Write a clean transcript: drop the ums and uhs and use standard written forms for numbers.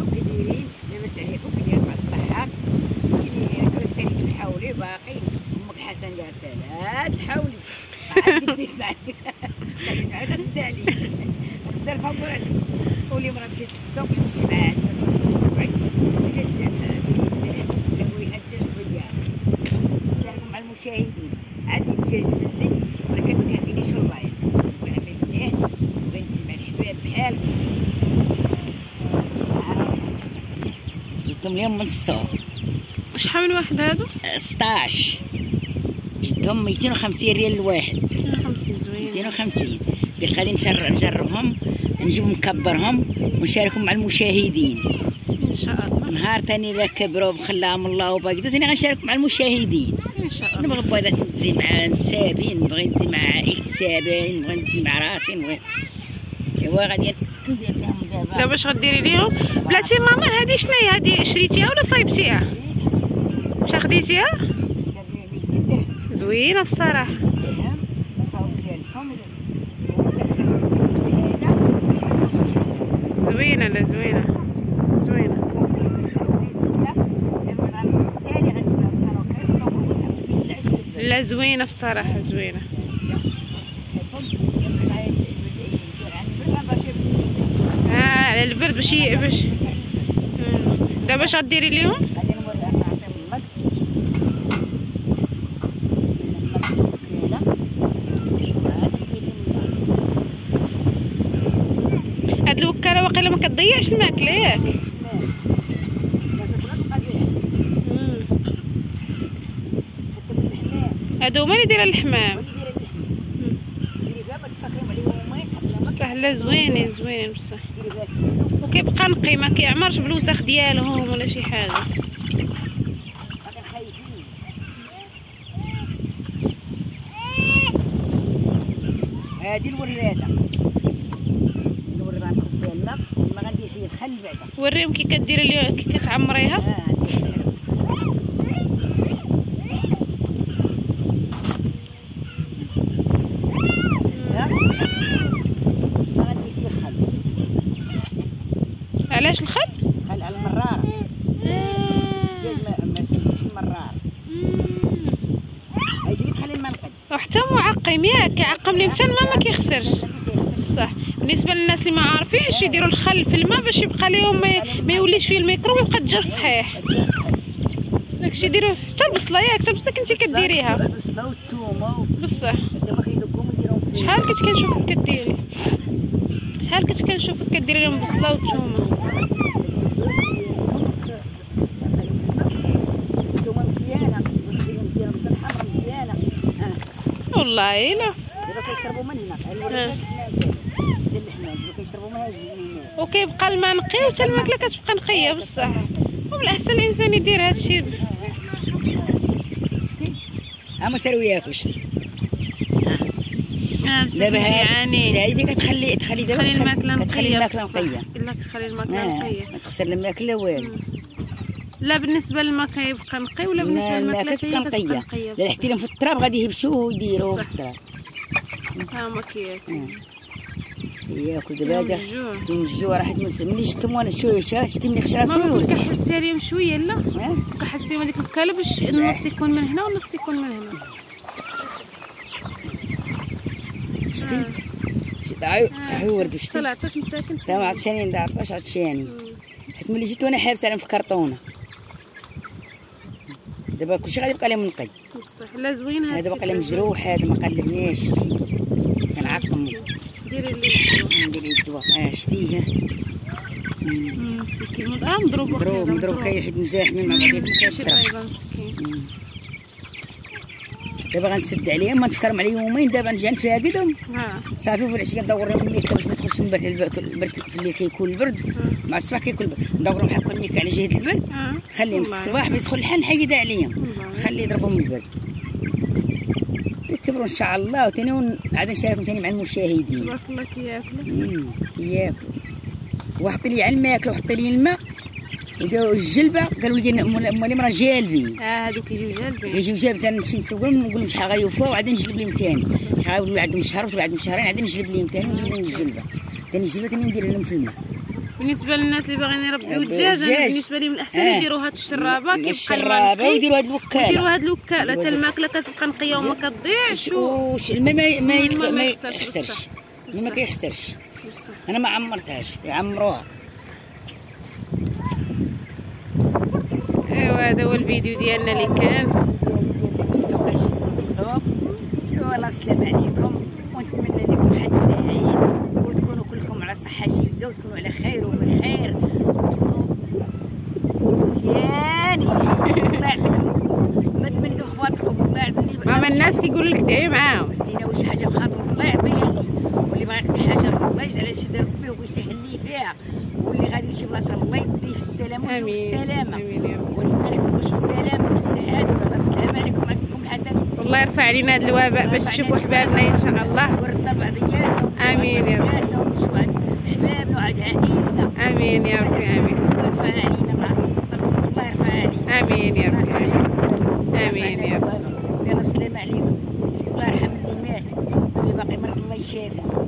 كديرين؟ لاباس عليكم كداير مع الصحة؟ كاين السيد الحولي باقي، امك الحسن يا سلام الحولي عاد ديت معاك عاد تبدا عليك تبدا الفابور عليك. قولي مرا مشيت للسوق نمشي معاها الناس جات لابويها الدجاج بيا نشاركو مع المشاهدين. عندي دجاج بلدي ولكن ما كيعجبنيش في اللايف. نقول لها البنات بغيتي مع الحباب بحالكم. جبتهم اليوم من السوق. شحال من واحد هادو؟ 16 جبتهم 250 ريال الواحد. 250 زوين. 250 قلت غادي نجربهم نجيب نكبرهم ونشاركهم مع المشاهدين ان شاء الله. نهار ثاني اذا كبروا بخلاهم الله وباقي ثاني غنشاركهم مع المشاهدين ان شاء الله. نبغي بغيت نتزي مع نسابين، نبغي نتزي مع عائلة سابين، نبغي نتزي مع راسي، نبغي ايوا غادي ندير لهم دابا اش غديري ليهم؟ بلاتي ماما هادي شناهي؟ هادي شريتيها ولا صايبتيها؟ واش خديتيها؟ زوينه بصراحه. زوينه لا زوينه زوينه. لا زوينه بصراحه زوينه. على البرد باش دابا اش غديري ليهم؟ هاد الوكاله واقيلا ما كتضيعش الماكله ياك؟ هادو هما اللي دايره الحمام. بصح لا زوينين زوينين بصح، وكيبقى نقي ما كيعمرش بالوسخ ديالهم ولا شي حاجه. هادي الوراده نخبيها لنا ما غندير فيه الخل بعدا. وريهم كي كديري ليها كي كتعمريها. علاش الخل؟ خل على المراره. الدجاج ما سميتيش المراره. هادي تخلي الماء نقد. وحتى معقم ياك كيعقم لي حتى الماء ما كيخسرش. صح. بالنسبه للناس اللي ما عارفينش يديروا الخل في الماء باش يبقى ليهم ما يوليش فيه الميكروب ويبقى الدجاج صحيح. داكشي يديروه حتى البصله ياك، حتى البصله كنتي كديريها. البصله والثومه بصح. دابا كيدقوهم ويديروهم فيه. شحال كنت كنشوفك كديري؟ شحال كنت كنشوفك كديري لهم البصله والثومه. والله الا دابا كيشربوا من هنا الوليدات ديال الحمام كيشربوا من هذه الماء وكيبقى الماء نقي وحتى الماكله كتبقى نقيه بصح. ومن الاحسن الانسان يدير هذا الشيء. ها سيروا ياكلوا شتي. دابا هذه كتخلي دابا الماكله نقيه. كتخلي الماكله نقيه. الا كتخلي الماكله نقيه ما تخسر الماكله والو. لا بالنسبه للماء كيبقى نقي ولا بالنسبه للماكله كتبقى نقيه. لا حتى لهم في التراب غادي يهبشوه ويديروه في التراب. ها هما كياكلوا. ياكل دابا من الجوع راح ملي شفتهم وانا شتي ملي خشى راسو. ماما كنحس عليهم شويه لا كنحسيهم هذيك الوكاله باش النص يكون من هنا والنص يكون من هنا. شتي عيوردو شتي طلعتش مساكن تا ما عطشاني ندا عطاش عطشاني حيت ملي جيت وانا حابس عليهم في الكرتونه. دابا كلشي غادي يبقى لهم نقي بصح. لا زوين هذا باقي لهم مجروح. هذا ما قلبناش كنعقم. ديري لي نديري الدواء شتيه مسكين مضروب كيحيد مزاحمين مع بعضياتهم كيضرب. دابا غنسد عليهم ما نتفكرهم على يومين. دابا نرجع نفاقدهم صافي في العشيه ندور لهم الميكا باش ما يدخلش البرد في اللي كيكون البرد. مع الصباح كيكون البرد ندورهم هكا الميكا على جهه البرد. خليهم الصباح بيدخل الحال نحيد عليهم خلي يضربهم البرد يكبروا ان شاء الله. وثاني عاد نشاركهم ثاني مع المشاهدين. تبارك الله كياكلوا وحطي لي على الماكله وحطي لي الماء وداو الجلبه. قالوا لي مولي راه جالبين. هادو كيجيو جالبين. يجيو جالبين نمشي نسوقهم نقول لهم شحال غيوفوا وعاد نجلب لهم ثاني. شحال ولوا عندهم شهر ولا عندهم شهرين عاد نجلب لهم ثاني ونجيب لهم الجلبه. ثاني الجلبه ثاني ندير لهم في الماء بالنسبه للناس اللي باغيين يربيو الدجاج، انا بالنسبه لي من الاحسن يديروا هاد الشرابه كيبقى الشرابه ويديروا هاد الوكاله، يديروا هاد الوكاله حتى الماكله كتبقى نقيه وما كتضيعش الماء ما يخسرش، ما كيخسرش. انا ما عمرتهاش، يعمروها. ايوا هذا هو الفيديو ديالنا اللي كان. والله بسلام عليكم، ونتمنى لكم حد سعيد، وتكونوا كلكم على صحه جيده، وتكونوا على خير وبخير، وتكونوا مزيانين. الله يعطيكم، ما تمنيتوا خواطركم، الله يعطيني. ماما الناس كيقولوا لك دعي معاهم، لينا واش حاجه بخاطركم الله يعطيها لي، واللي بغى يعطي حاجه الله يجعل على سيدي ربي ويسهل لي فيها، واللي غادي لشي بلاصه الله يديه في السلامه والسلامه. امين يا رب. ونتمنى لكم السلامه والسعاده. والله بسلام عليكم، عندكم الحسن. والله يرفع علينا هذا الوباء باش تشوفوا حبابنا ان شاء الله. ورد بعضياتهم. امين يا رب. ونشوفوا عند حبابنا وعند عائلتنا. امين يا ربي. امين. الله يرفع علينا، الله يرفع علينا. امين يا ربي. امين يا رب. يلا بسلام عليكم. الله يرحم اللي مات، واللي باقي مرض الله يشافي.